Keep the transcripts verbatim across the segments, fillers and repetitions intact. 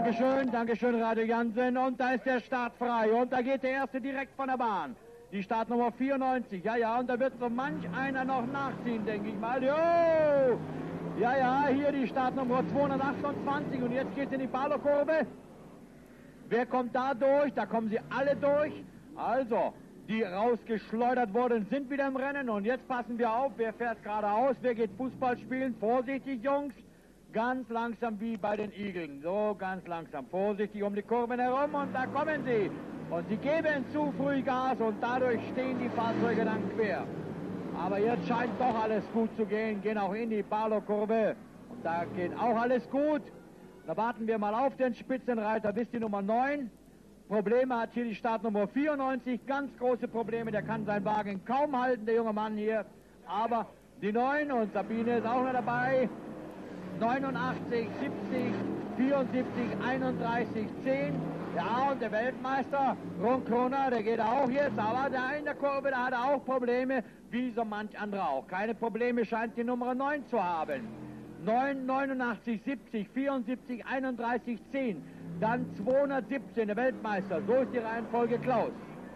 Dankeschön, Dankeschön, Radio Jansen. Und da ist der Start frei. Und da geht der erste direkt von der Bahn. Die Startnummer vierundneunzig. Ja, ja, und da wird so manch einer noch nachziehen, denke ich mal. Jo! Ja, ja, hier die Startnummer zweihundertachtundzwanzig. Und jetzt geht's in die Ballerkurve. Wer kommt da durch? Da kommen sie alle durch. Also, die rausgeschleudert wurden, sind wieder im Rennen. Und jetzt passen wir auf, wer fährt geradeaus, wer geht Fußball spielen. Vorsichtig, Jungs. Ganz langsam wie bei den Igeln. So, ganz langsam. Vorsichtig um die Kurven herum und da kommen sie. Und sie geben zu früh Gas und dadurch stehen die Fahrzeuge dann quer. Aber jetzt scheint doch alles gut zu gehen. Gehen auch in die Barlow-Kurve. Und da geht auch alles gut. Da warten wir mal auf den Spitzenreiter bis die Nummer neun. Probleme hat hier die Startnummer vierundneunzig. Ganz große Probleme. Der kann seinen Wagen kaum halten, der junge Mann hier. Aber die neun und Sabine ist auch noch dabei. neunundachtzig, siebzig, vierundsiebzig, einunddreißig, zehn. Ja, und der Weltmeister, Ron Kroner, der geht auch jetzt, aber da in der Kurve, da hat er auch Probleme, wie so manch andere auch. Keine Probleme scheint die Nummer neun zu haben. neun, neunundachtzig, siebzig, vierundsiebzig, einunddreißig, zehn. Dann zweihundertsiebzehn, der Weltmeister. So ist die Reihenfolge, Klaus.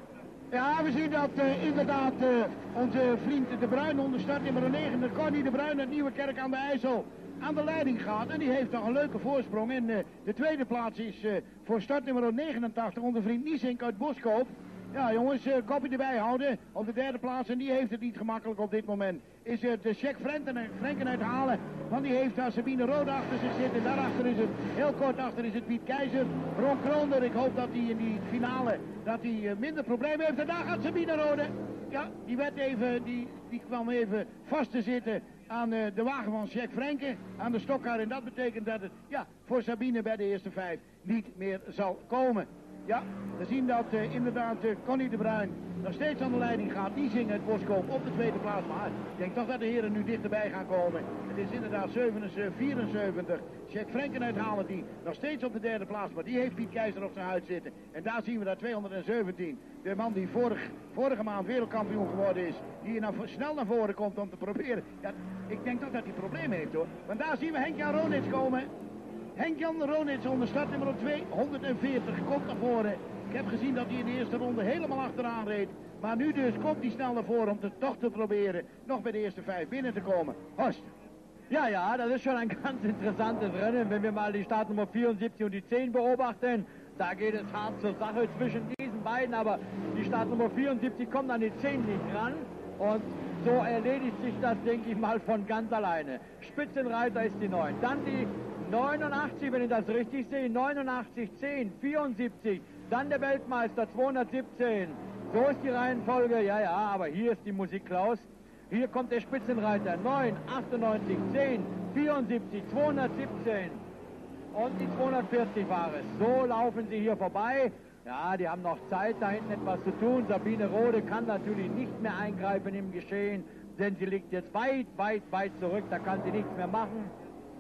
Ja, we zien dat uh, inderdaad uh, onze vriend De Bruin onder startnummer negen, de Connie De Bruin uit Nieuwekerk aan de IJssel, aan de leiding gaat. En die heeft nog een leuke voorsprong. En uh, de tweede plaats is uh, voor startnummer negenentachtig onze vriend Niesink uit Boskoop. Ja jongens, uh, kopje erbij houden op de derde plaats. En die heeft het niet gemakkelijk op dit moment. Is het uh, Jack Frenken uithalen. Want die heeft daar Sabine Rode achter zich zitten. Daarachter is het, heel kort achter is het Piet Keizer. Ron Kroner, ik hoop dat hij in die finale dat hij uh, minder problemen heeft. En daar gaat Sabine Rode. Ja, die werd even, die, die kwam even vast te zitten aan uh, de wagen van Jack Frenken, aan de stokkar. En dat betekent dat het, ja, voor Sabine bij de eerste vijf niet meer zal komen. Ja, we zien dat uh, inderdaad uh, Connie De Bruin nog steeds aan de leiding gaat. Die zingen het Boskoop op de tweede plaats. Maar ik denk toch dat de heren nu dichterbij gaan komen. Het is inderdaad vierenzeventig. Jack Frenken uithalen die nog steeds op de derde plaats. Maar die heeft Piet Keizer op zijn huid zitten. En daar zien we dat tweehonderdzeventien. De man die vorig, vorige maand wereldkampioen geworden is. Die naar, snel naar voren komt om te proberen. Ja, ik denk toch dat hij problemen heeft hoor. Want daar zien we Henk-Jan Ronits komen. Henk-Jan Ronits onder startnummer tweehonderdveertig komt naar voren. Ik heb gezien dat hij in de eerste ronde helemaal achteraan reed. Maar nu dus komt hij snel naar voren om het toch te proberen nog bij de eerste vijf binnen te komen. Horst. Ja, ja, das ist schon ein ganz interessantes Rennen, wenn wir mal die Startnummer vierundsiebzig und die zehn beobachten. Da geht es hart zur Sache zwischen diesen beiden, aber die Startnummer vierundsiebzig kommt an die zehn nicht ran. Und so erledigt sich das, denke ich mal, von ganz alleine. Spitzenreiter ist die neun. Dann die neunundachtzig, wenn ich das richtig sehe, neunundachtzig, zehn, vierundsiebzig, dann der Weltmeister zweihundertsiebzehn. So ist die Reihenfolge, ja, ja, aber hier ist die Musik, Klaus. Hier kommt der Spitzenreiter, neun, achtundneunzig, zehn, vierundsiebzig, zweihundertsiebzehn und die zweihundertvierzig war es. So laufen sie hier vorbei. Ja, die haben noch Zeit, da hinten etwas zu tun. Sabine Rode kann natürlich nicht mehr eingreifen im Geschehen, denn sie liegt jetzt weit, weit, weit zurück, da kann sie nichts mehr machen.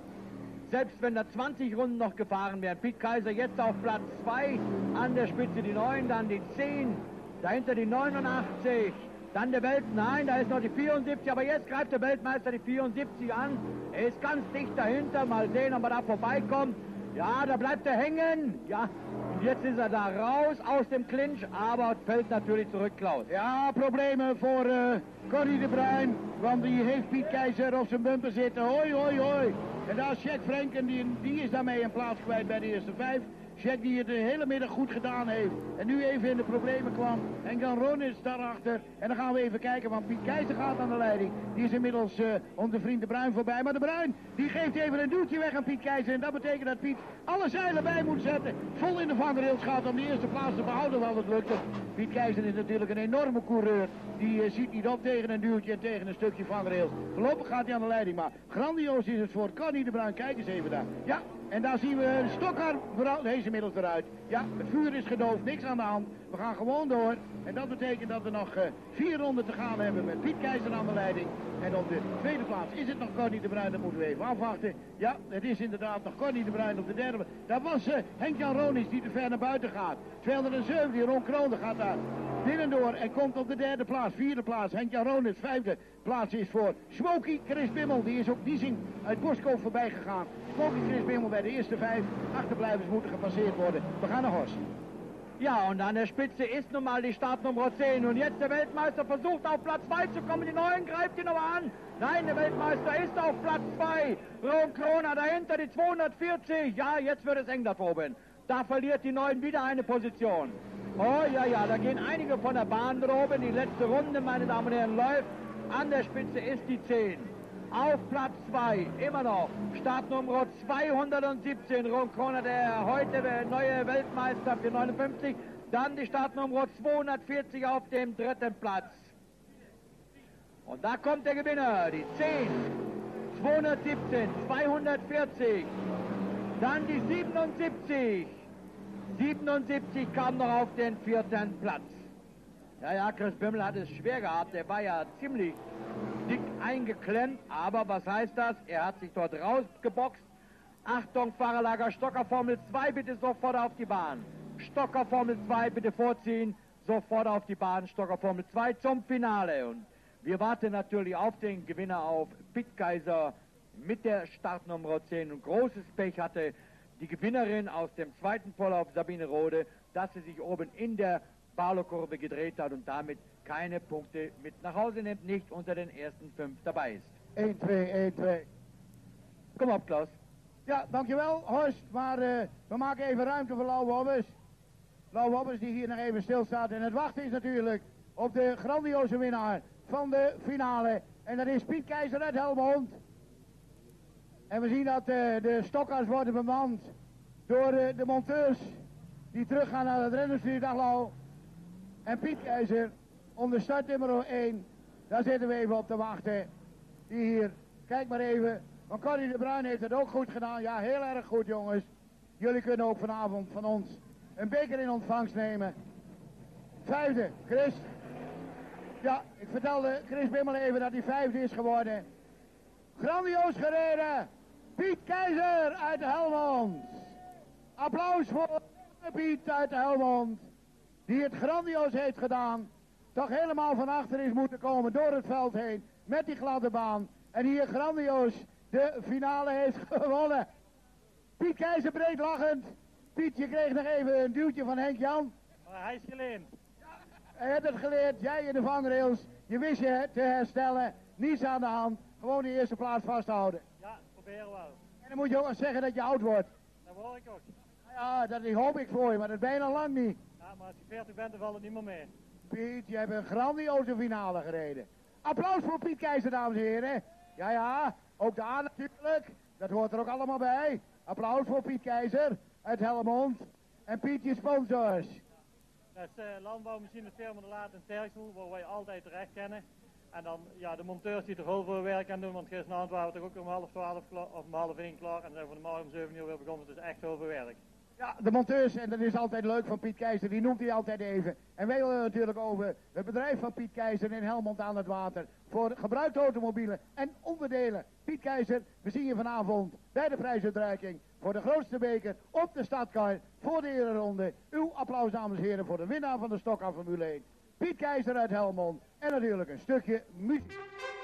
Selbst wenn da zwanzig Runden noch gefahren wären. Piet Keizer jetzt auf Platz zwei, an der Spitze die neun, dann die zehn, dahinter die neunundachtzig, dann der Welt, nein, da ist noch die vierundsiebzig, aber jetzt greift der Weltmeister die vierundsiebzig an. Er ist ganz dicht dahinter, mal sehen, ob er da vorbeikommt. Ja, da bleibt er hängen, ja, und jetzt ist er da raus aus dem Clinch, aber fällt natürlich zurück, Klaus. Ja, problemen voor uh, Connie De Bruin, want die heeft Piet Keizer op zijn bumper zitten. Hoi, hoi, hoi. En daar is Jack Frenken, die, die is daarmee een plaats kwijt bij de eerste vijf. Jack die het de hele middag goed gedaan heeft. En nu even in de problemen kwam. En Jan Ronits daarachter. En dan gaan we even kijken, want Piet Keizer gaat aan de leiding. Die is inmiddels uh, onze vriend De Bruin voorbij. Maar De Bruin, die geeft even een duwtje weg aan Piet Keizer. En dat betekent dat Piet alle zeilen bij moet zetten. Vol in de vangrails gaat om de eerste plaats te behouden, want het lukt. Piet Keizer is natuurlijk een enorme coureur. Die uh, ziet niet op tegen een duwtje en tegen een stukje vangrails. Voorlopig gaat hij aan de leiding. Maar grandioos is het voor Connie De Bruin. Kijk eens even daar. Ja. En daar zien we Stokkar, hij is inmiddels eruit. Ja, het vuur is gedoofd, niks aan de hand. We gaan gewoon door. En dat betekent dat we nog uh, vier ronden te gaan hebben met Piet Keizer aan de leiding. En op de tweede plaats is het nog Connie De Bruin, dat moeten we even afwachten. Ja, het is inderdaad nog Connie De Bruin op de derde. Dat was uh, Henk-Jan Ronits die te ver naar buiten gaat. tweehonderdzeventig, Ron Kroner gaat daar binnendoor en komt op de derde plaats. Vierde plaats Henk-Jan Ronits. Vijfde plaats is voor Smokey Chris Bimmel. Die is ook Diesing uit Boskoop voorbij gegaan. Smokey Chris Bimmel bij de eerste vijf. Achterblijvers moeten gepasseerd worden. We gaan naar Horst. Ja, und an der Spitze ist nun mal die Startnummer zehn. Und jetzt der Weltmeister versucht auf Platz zwei zu kommen. Die Neuen greift ihn noch an. Nein, der Weltmeister ist auf Platz zwei. Ron Krona dahinter, die zweihundertvierzig. Ja, jetzt wird es eng da oben. Da verliert die Neuen wieder eine Position. Oh ja, ja, da gehen einige von der Bahn droben. Die letzte Runde, meine Damen und Herren, läuft. An der Spitze ist die zehn. Auf Platz zwei, immer noch, Startnummer zweihundertsiebzehn, Ron Krona, der heute neue Weltmeister für neunundfünfzig. Dann die Startnummer zweihundertvierzig auf dem dritten Platz. Und da kommt der Gewinner, die zehn, zweihundertsiebzehn, zweihundertvierzig. Dann die siebenundsiebzig. siebenundsiebzig kam noch auf den vierten Platz. Ja, ja, Chris Bimmel hat es schwer gehabt, der war ja ziemlich dick eingeklemmt, aber was heißt das? Er hat sich dort rausgeboxt. Achtung, Fahrerlager Stocker Formel zwei, bitte sofort auf die Bahn. Stocker Formel zwei, bitte vorziehen, sofort auf die Bahn, Stocker Formel zwei zum Finale. Und wir warten natürlich auf den Gewinner, auf Piet Kaiser mit der Startnummer zehn. Und großes Pech hatte die Gewinnerin aus dem zweiten Vorlauf, Sabine Rode, dass sie sich oben in der Barlow-Kurve gedreht hat und damit keine Punkte mit nach Hause nimmt, nicht unter den ersten fünf dabei ist. één, twee, één, twee. Kom op, Klaus. Ja, dankjewel, Horst. Maar uh, we maken even ruimte voor Lau Wobbers. Lau Wobbers die hier nog even stilstaat. En het wachten is natuurlijk op de grandioze winnaar van de finale. En dat is Piet Keizer uit Helmond. En we zien dat uh, de stokkers worden bemand door uh, de monteurs die teruggaan naar het rennerstuur. Dag Lau. En Piet Keizer onder start nummer één. Daar zitten we even op te wachten. Die hier, kijk maar even. Want Corrie de Bruin heeft het ook goed gedaan. Ja, heel erg goed jongens. Jullie kunnen ook vanavond van ons een beker in ontvangst nemen. Vijfde, Chris. Ja, ik vertelde Chris Bimmel even dat hij vijfde is geworden. Grandioos gereden. Piet Keizer uit Helmond. Applaus voor Piet uit Helmond. Die het grandioos heeft gedaan. Toch helemaal van achter is moeten komen door het veld heen. Met die gladde baan. En hier grandioos de finale heeft gewonnen. Piet Keizer breed lachend. Piet, je kreeg nog even een duwtje van Henk Jan. Maar hij is geleend. Hij hebt het geleerd, jij in de vangrails. Je wist je te herstellen. Niets aan de hand. Gewoon de eerste plaats vasthouden. Ja, proberen wel. En dan moet je ook eens zeggen dat je oud wordt. Dat hoor ik ook. Ja, dat hoop ik voor je, maar dat ben je al lang niet. Ja, maar als je veertig bent, dan valt het niet meer mee. Piet, je hebt een grandioze finale gereden. Applaus voor Piet Keizer, dames en heren. Ja, ja, ook de A natuurlijk. Dat hoort er ook allemaal bij. Applaus voor Piet Keizer uit Helmond. En Piet, je sponsors. Dat is uh, landbouwmachinefirma De Laat in Terksel, waar wij altijd terecht kennen. En dan ja, de monteurs die er heel veel werk aan doen, want gisteravond waren we toch ook om half twaalf klaar, of om half één klaar. En dan zijn we vanmorgen om zeven uur weer begonnen, dus echt heel veel werk. Ja, de monteurs, en dat is altijd leuk van Piet Keizer, die noemt hij altijd even. En wij willen natuurlijk over het bedrijf van Piet Keizer in Helmond aan het Water. Voor gebruikte automobielen en onderdelen. Piet Keizer, we zien je vanavond bij de prijsuitreiking voor de grootste beker op de Stadkar voor de ereronde. Uw applaus, dames en heren, voor de winnaar van de Stockcar Formule één. Piet Keizer uit Helmond. En natuurlijk een stukje muziek.